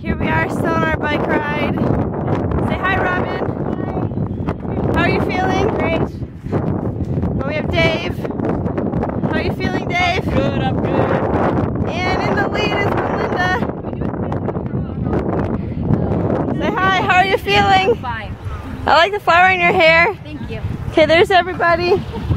Here we are still on our bike ride. Say hi, Robin. Hi. How are you feeling? Great. Oh, we have Dave. How are you feeling, Dave? Good, I'm good. And in the lead is Melinda. Say hi, how are you feeling? Fine. I like the flower in your hair. Thank you. Okay, there's everybody.